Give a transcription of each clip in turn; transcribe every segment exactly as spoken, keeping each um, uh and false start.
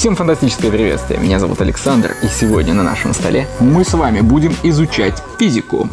Всем фантастическое приветствие, меня зовут Александр, и сегодня на нашем столе мы с вами будем изучать физику.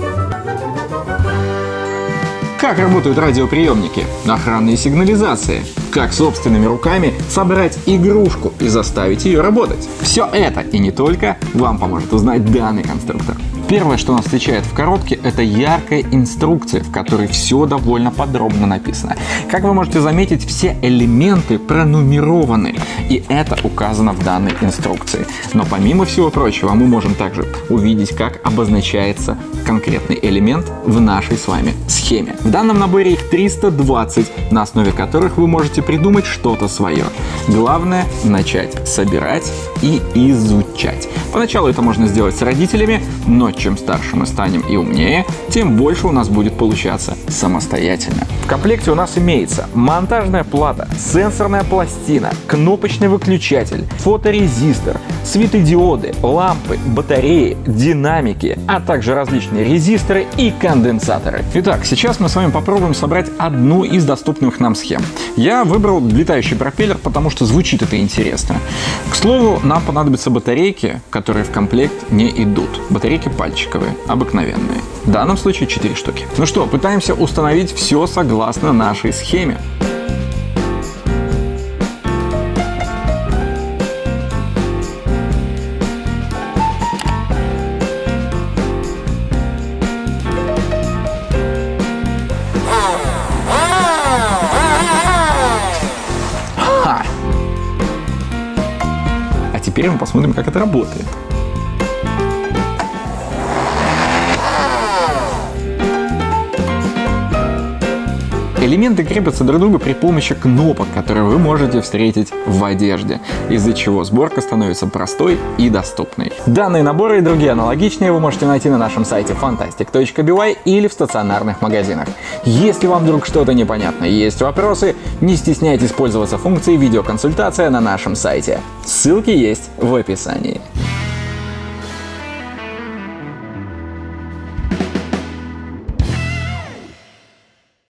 Как работают радиоприемники, охранные сигнализации, как собственными руками собрать игрушку и заставить ее работать. Все это и не только вам поможет узнать данный конструктор. Первое, что нас встречает в коробке, это яркая инструкция, в которой все довольно подробно написано. Как вы можете заметить, все элементы пронумерованы, и это указано в данной инструкции. Но помимо всего прочего, мы можем также увидеть, как обозначается конкретный элемент в нашей с вами схеме. В данном наборе их триста двадцать, на основе которых вы можете придумать что-то свое. Главное — начать собирать и изучать. Поначалу это можно сделать с родителями, но чем старше мы станем и умнее, тем больше у нас будет получаться самостоятельно. В комплекте у нас имеется монтажная плата, сенсорная пластина, кнопочный выключатель, фоторезистор, светодиоды, лампы, батареи, динамики, а также различные резисторы и конденсаторы. Итак, сейчас мы с вами попробуем собрать одну из доступных нам схем. Я выбрал летающий пропеллер, потому что звучит это интересно. К слову, нам понадобятся батарейки, которые в комплект не идут. Батарейки пальчиковые, обыкновенные. В данном случае четыре штуки. Ну что, пытаемся установить все согласно нашей схеме. Теперь мы посмотрим, как это работает. Элементы крепятся друг к другу при помощи кнопок, которые вы можете встретить в одежде, из-за чего сборка становится простой и доступной. Данные наборы и другие аналогичные вы можете найти на нашем сайте фантастик точка би уай или в стационарных магазинах. Если вам вдруг что-то непонятно, есть вопросы, не стесняйтесь пользоваться функцией видеоконсультация на нашем сайте. Ссылки есть в описании.